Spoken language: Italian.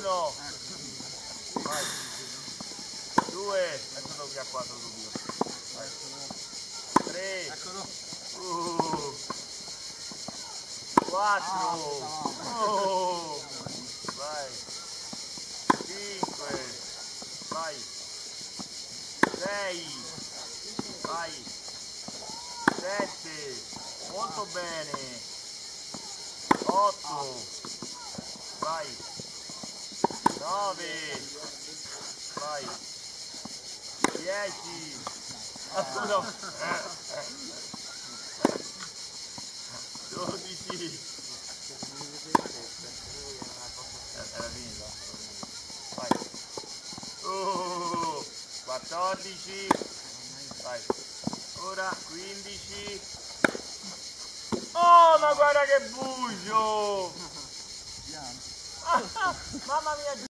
1, vai, 2, eccolo qui a 4 subito, 3, 4, vai, 5, vai, 6, vai, 7, molto bene, 8, vai, 9, vai, 10, 12, era finita, vai, 14, vai, ora 15, oh ma guarda che buio, mamma mia.